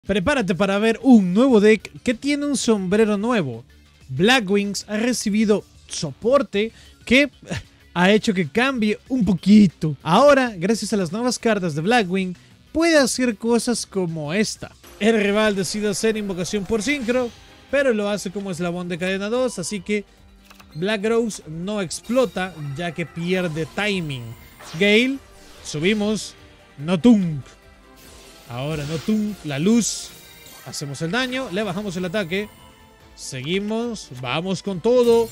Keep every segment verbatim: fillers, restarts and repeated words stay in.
Prepárate para ver un nuevo deck que tiene un sombrero nuevo. Black Wings ha recibido soporte que ha hecho que cambie un poquito. Ahora, gracias a las nuevas cartas de Blackwing, puede hacer cosas como esta. El rival decide hacer invocación por sincro, pero lo hace como eslabón de cadena dos, así que Black Rose no explota ya que pierde timing. Gale, subimos, Notung. Ahora Notung, la luz, hacemos el daño, le bajamos el ataque, seguimos, vamos con todo.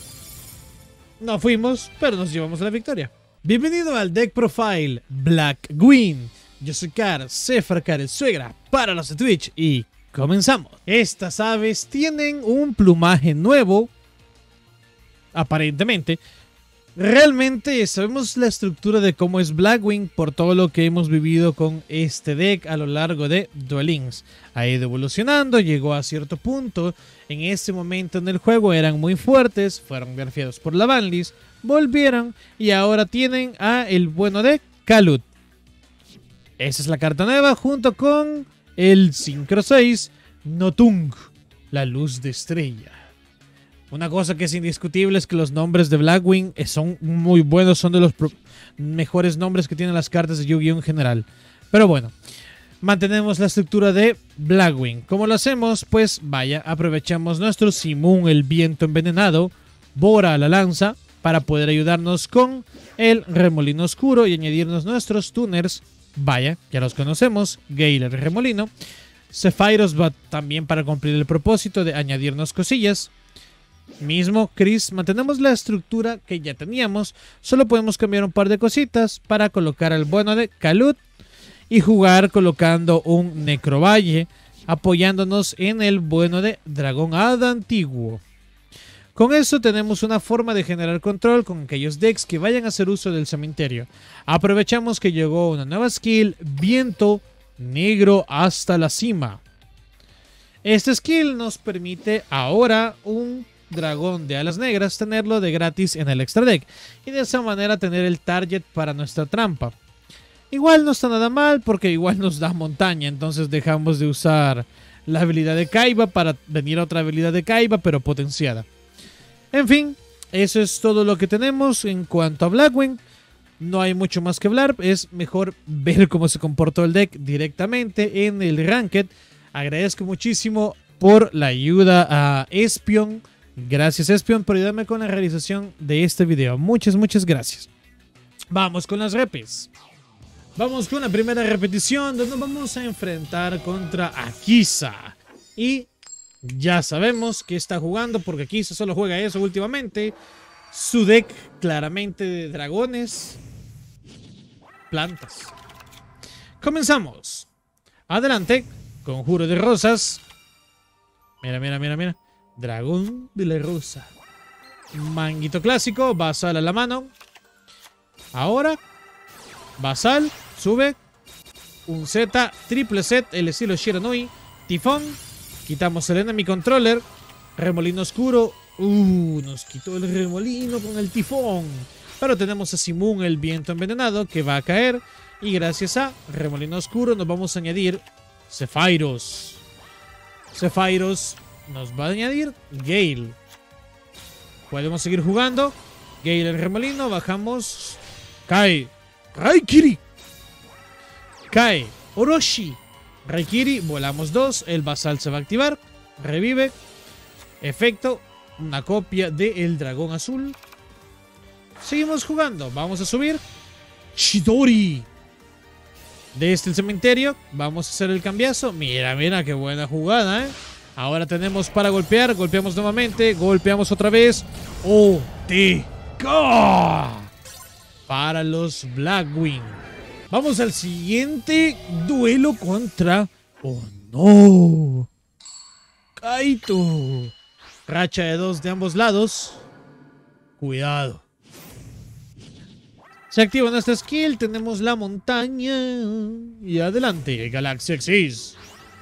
No fuimos, pero nos llevamos a la victoria. Bienvenido al Deck Profile Blackwing. Yo soy Car, Cefar Car, el suegra, para los de Twitch y comenzamos. Estas aves tienen un plumaje nuevo, aparentemente. Realmente sabemos la estructura de cómo es Blackwing por todo lo que hemos vivido con este deck a lo largo de Duel Links. Ha ido evolucionando, llegó a cierto punto. En ese momento en el juego eran muy fuertes, fueron nerfeados por la banlist, volvieron y ahora tienen a el bueno de Kalut. Esa es la carta nueva junto con el Synchro seis, Notung, la luz de estrella. Una cosa que es indiscutible es que los nombres de Blackwing son muy buenos, son de los mejores nombres que tienen las cartas de Yu-Gi-Oh en general. Pero bueno, mantenemos la estructura de Blackwing. ¿Cómo lo hacemos? Pues vaya, aprovechamos nuestro Simoon, el viento envenenado, Bora, la lanza, para poder ayudarnos con el remolino oscuro y añadirnos nuestros tuners. Vaya, ya los conocemos, Gale, el remolino. Zephyros va también para cumplir el propósito de añadirnos cosillas. Mismo Chris, mantenemos la estructura que ya teníamos, solo podemos cambiar un par de cositas para colocar al bueno de Kalut y jugar colocando un Necrovalle, apoyándonos en el bueno de Dragón Hada Antiguo. Con eso tenemos una forma de generar control con aquellos decks que vayan a hacer uso del cementerio. Aprovechamos que llegó una nueva skill, Viento Negro hasta la cima. Este skill nos permite ahora un dragón de alas negras tenerlo de gratis en el extra deck y de esa manera tener el target para nuestra trampa. Igual no está nada mal porque igual nos da montaña, entonces dejamos de usar la habilidad de Kaiba para venir a otra habilidad de Kaiba pero potenciada. En fin, eso es todo lo que tenemos en cuanto a Blackwing. No hay mucho más que hablar, es mejor ver cómo se comportó el deck directamente en el Ranked. Agradezco muchísimo por la ayuda a Espion. Gracias Espion por ayudarme con la realización de este video. Muchas, muchas gracias. Vamos con las repes. Vamos con la primera repetición donde nos vamos a enfrentar contra Akiza. Y ya sabemos que está jugando porque Akiza solo juega eso últimamente. Su deck claramente de dragones, plantas. Comenzamos. Adelante. Conjuro de rosas. Mira, mira, mira, mira. Dragón de la rosa. Manguito clásico. Basal a la mano. Ahora. Basal. Sube. Un Z. Triple set. El estilo Shiranui. Tifón. Quitamos el enemy controller. Remolino oscuro. Uh, nos quitó el remolino con el tifón. Pero tenemos a Simoon, el viento envenenado, que va a caer. Y gracias a remolino oscuro nos vamos a añadir Zephyros. Zephyros nos va a añadir Gale. Podemos seguir jugando. Gale el remolino. Bajamos. Cae. Raikiri. Cae. Orochi. Raikiri. Volamos dos. El basal se va a activar. Revive. Efecto. Una copia del dragón azul. Seguimos jugando. Vamos a subir. Chidori. Desde el cementerio. Vamos a hacer el cambiazo. Mira, mira qué buena jugada, ¿eh? Ahora tenemos para golpear. Golpeamos nuevamente. Golpeamos otra vez. O T K para los Blackwing. Vamos al siguiente duelo contra... ¡Oh, no! Kaito. Racha de dos de ambos lados. Cuidado. Se activa nuestra skill. Tenemos la montaña. Y adelante. Galaxy Exis.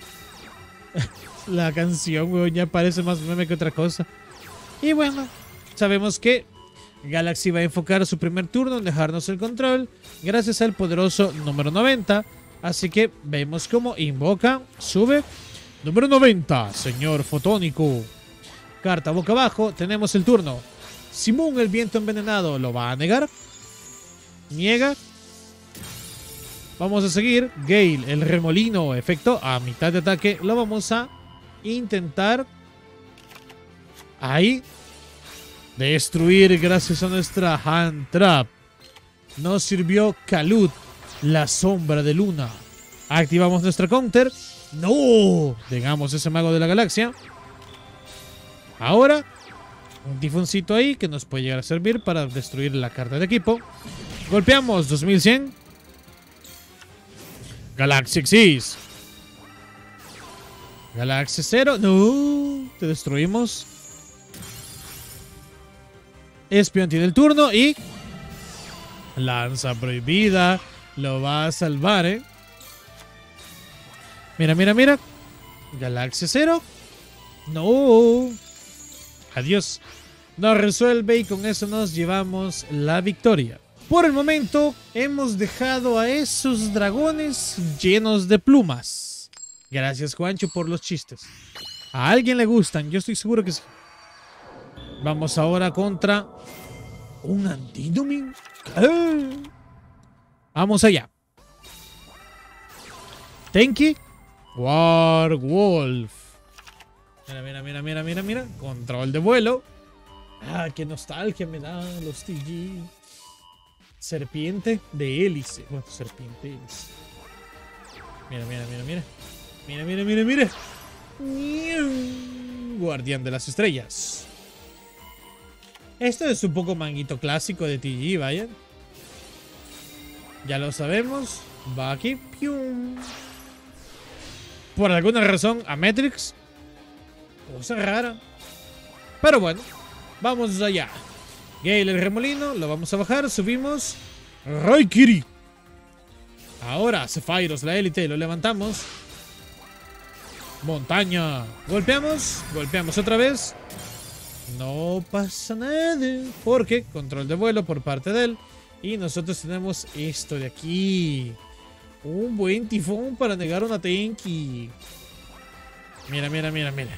La canción, weón, ya parece más meme que otra cosa. Y bueno, sabemos que Galaxy va a enfocar su primer turno en dejarnos el control gracias al poderoso número noventa. Así que vemos cómo invoca, sube Número noventa, señor Fotónico. Carta boca abajo, tenemos el turno. Simón, el viento envenenado, ¿lo va a negar? Niega. Vamos a seguir. Gale, el remolino, efecto a mitad de ataque. Lo vamos a intentar ahí destruir gracias a nuestra Hand Trap. Nos sirvió Kalut, la sombra de luna. Activamos nuestra counter. ¡No! Dejamos ese mago de la galaxia. Ahora, un tifoncito ahí que nos puede llegar a servir para destruir la carta de equipo. Golpeamos dos mil cien. Galaxy Exis. Galaxy cero. No. Te destruimos. Espion tiene el turno y... Lanza prohibida. Lo va a salvar, ¿eh? Mira, mira, mira. Galaxy cero. No. Adiós. Nos resuelve y con eso nos llevamos la victoria. Por el momento hemos dejado a esos dragones llenos de plumas. Gracias, Juancho, por los chistes. A alguien le gustan, yo estoy seguro que sí. Vamos ahora contra un Antinomy. ¡Ah! Vamos allá. Tenki. Warwolf. Mira, mira, mira, mira, mira, mira. Control de vuelo. Ah, qué nostalgia me da los T G. Serpiente de hélice. Bueno, serpiente hélice. Mira, mira, mira, mira. Mira, mira, mira, mira. Guardián de las estrellas. Esto es un poco manguito clásico de T G, vaya. Ya lo sabemos. Va aquí. ¡Pium! Por alguna razón, a Matrix. Cosa rara. Pero bueno, vamos allá. Gale, el remolino, lo vamos a bajar. Subimos. Raikiri. Ahora, Zephyros, la élite, lo levantamos. Montaña. Golpeamos. Golpeamos otra vez. No pasa nada. Porque control de vuelo por parte de él. Y nosotros tenemos esto de aquí. Un buen tifón para negar una Tenki. Mira, mira, mira, mira.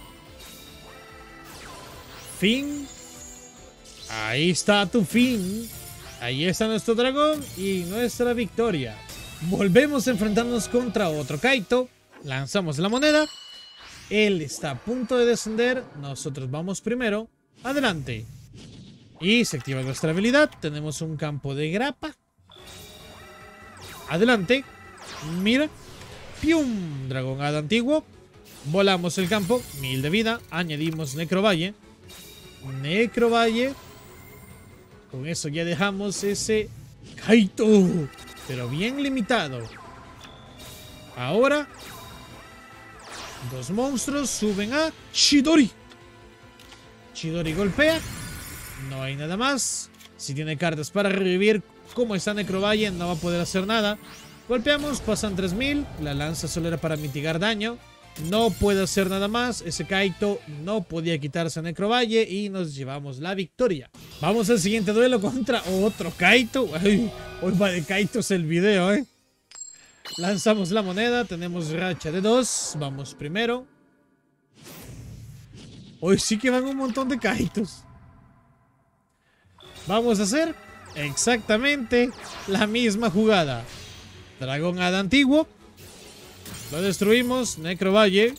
Fin. Ahí está tu fin. Ahí está nuestro dragón y nuestra victoria. Volvemos a enfrentarnos contra otro Kaito. Lanzamos la moneda. Él está a punto de descender. Nosotros vamos primero. Adelante. Y se activa nuestra habilidad. Tenemos un campo de grapa. Adelante. Mira. Pium. Dragón Hada antiguo. Volamos el campo. Mil de vida. Añadimos Necrovalle. Necrovalle. Con eso ya dejamos ese Kaito. Pero bien limitado. Ahora. Dos monstruos suben a Chidori. Chidori golpea. No hay nada más. Si tiene cartas para revivir, como está Necrovalle, no va a poder hacer nada. Golpeamos, pasan tres mil. La lanza solo era para mitigar daño. No puede hacer nada más. Ese Kaito no podía quitarse a Necrovalle y nos llevamos la victoria. Vamos al siguiente duelo contra otro Kaito. Ay, hoy va de Kaitos el video, eh. Lanzamos la moneda. Tenemos racha de dos. Vamos primero. Hoy sí que van un montón de Kaitos. Vamos a hacer exactamente la misma jugada. Dragón Hada antiguo. Lo destruimos. Necrovalle.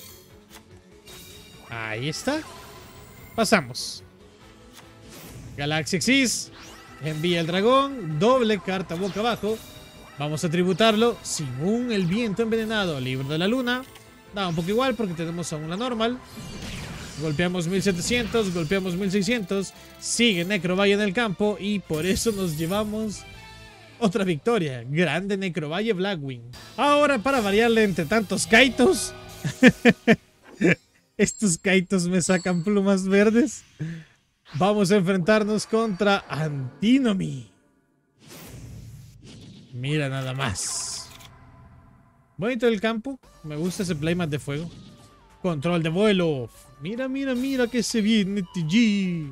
Ahí está. Pasamos. Galaxy Exis. Envía el dragón. Doble carta boca abajo. Vamos a tributarlo. Simón, el viento envenenado. Libro de la luna. Da un poco igual porque tenemos aún la normal. Golpeamos mil setecientos. Golpeamos mil seiscientos. Sigue Necrovalle en el campo. Y por eso nos llevamos otra victoria. Grande Necrovalle Blackwing. Ahora, para variarle entre tantos Kaitos. Estos Kaitos me sacan plumas verdes. Vamos a enfrentarnos contra Antinomy. Mira nada más. Bonito el campo. Me gusta ese playmat de fuego. Control de vuelo. Mira, mira, mira que se viene T G.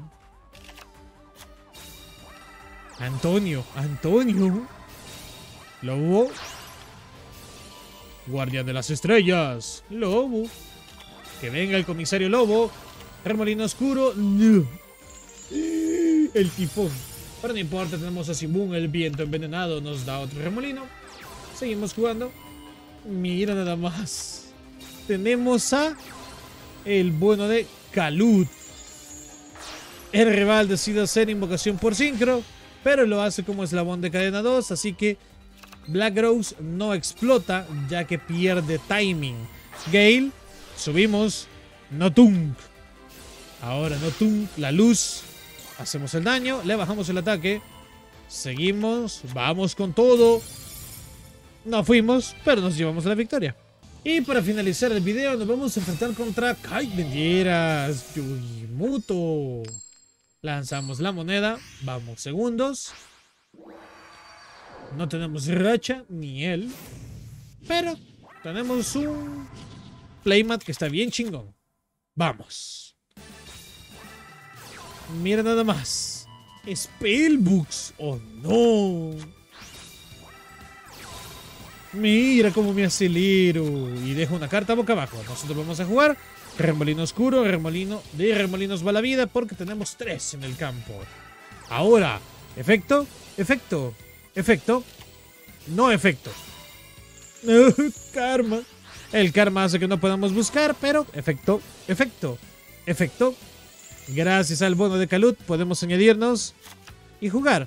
Antonio, Antonio. Lobo. Guardián de las estrellas. Lobo. Que venga el comisario lobo. Remolino oscuro. No. El tifón. Pero no importa, tenemos a Simoon, el viento envenenado. Nos da otro remolino. Seguimos jugando. Mira nada más. Tenemos a el bueno de Kalut. El rival decide hacer invocación por sincro, pero lo hace como eslabón de cadena dos, así que Black Rose no explota ya que pierde timing. Gale, subimos, Notunk. Ahora Notunk, la luz, hacemos el daño, le bajamos el ataque, seguimos, vamos con todo. No fuimos, pero nos llevamos a la victoria. Y para finalizar el video nos vamos a enfrentar contra Kai Benderas, Yugimuto. Lanzamos la moneda, vamos segundos. No tenemos racha, ni él. Pero tenemos un playmat que está bien chingón. Vamos. Mira nada más. Spellbooks, oh no. Mira cómo me acelero. Y dejo una carta boca abajo. Nosotros vamos a jugar remolino oscuro, remolino de remolinos va la vida, porque tenemos tres en el campo. Ahora, efecto, efecto, efecto, no efecto. Karma. El karma hace que no podamos buscar, pero efecto, efecto, efecto. Gracias al bono de Kalut podemos añadirnos y jugar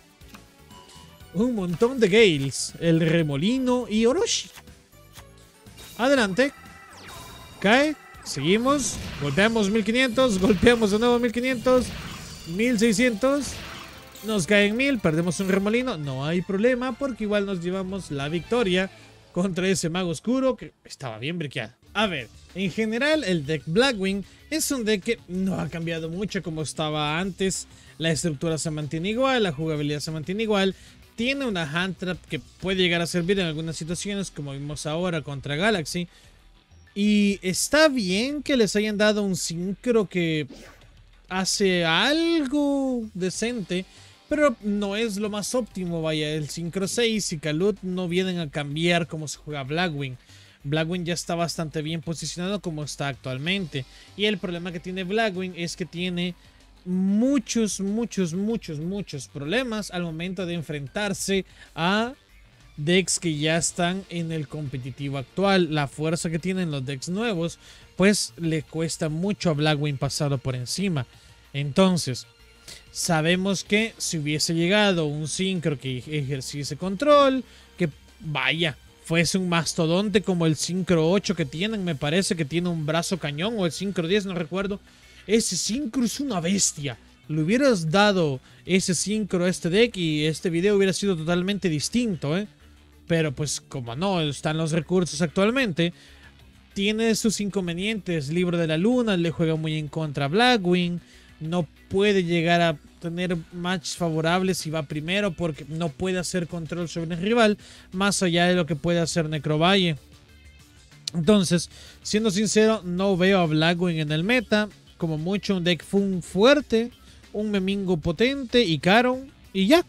un montón de Gales, el remolino y Orochi. Adelante. Cae. Seguimos, golpeamos mil quinientos, golpeamos de nuevo mil quinientos, mil seiscientos, nos caen mil, perdemos un remolino, no hay problema porque igual nos llevamos la victoria contra ese mago oscuro que estaba bien briqueado. A ver, en general el deck Blackwing es un deck que no ha cambiado mucho como estaba antes, la estructura se mantiene igual, la jugabilidad se mantiene igual, tiene una hand trap que puede llegar a servir en algunas situaciones como vimos ahora contra Galaxy. Y está bien que les hayan dado un sincro que hace algo decente, pero no es lo más óptimo. Vaya, el sincro seis y Kalut no vienen a cambiar cómo se juega Blackwing. Blackwing ya está bastante bien posicionado como está actualmente. Y el problema que tiene Blackwing es que tiene muchos, muchos, muchos, muchos problemas al momento de enfrentarse a decks que ya están en el competitivo actual. La fuerza que tienen los decks nuevos pues le cuesta mucho a Blackwing pasarlo por encima. Entonces sabemos que si hubiese llegado un sincro que ejerciese control, que vaya, fuese un mastodonte como el sincro ocho que tienen, me parece que tiene un brazo cañón, o el sincro diez, no recuerdo. Ese sincro es una bestia. Le hubieras dado ese sincro a este deck y este video hubiera sido totalmente distinto, ¿eh? Pero pues como no están los recursos actualmente, tiene sus inconvenientes. Libro de la Luna le juega muy en contra a Blackwing. No puede llegar a tener matches favorables si va primero porque no puede hacer control sobre el rival, más allá de lo que puede hacer Necrovalle. Entonces, siendo sincero, no veo a Blackwing en el meta. Como mucho un deck Fun fuerte, un Memingo potente y Caron y ya.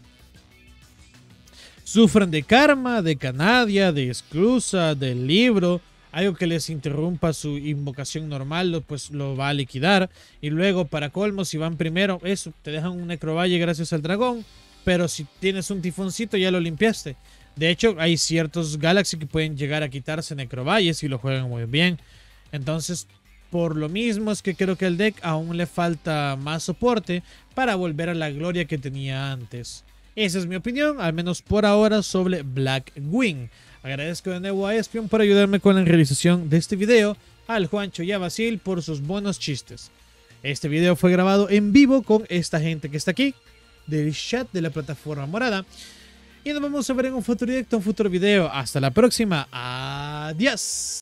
Sufren de karma, de Canadia, de Exclusa, del libro. Algo que les interrumpa su invocación normal, pues lo va a liquidar. Y luego, para colmo, si van primero, eso, te dejan un Necrovalle gracias al dragón. Pero si tienes un tifoncito, ya lo limpiaste. De hecho, hay ciertos Galaxy que pueden llegar a quitarse Necrovalles y lo juegan muy bien. Entonces, por lo mismo es que creo que el deck aún le falta más soporte para volver a la gloria que tenía antes. Esa es mi opinión, al menos por ahora, sobre Blackwing. Agradezco de nuevo a Espion por ayudarme con la realización de este video, al Juancho y a Basil por sus buenos chistes. Este video fue grabado en vivo con esta gente que está aquí, del chat de la plataforma morada. Y nos vamos a ver en un futuro directo, un futuro video. Hasta la próxima. Adiós.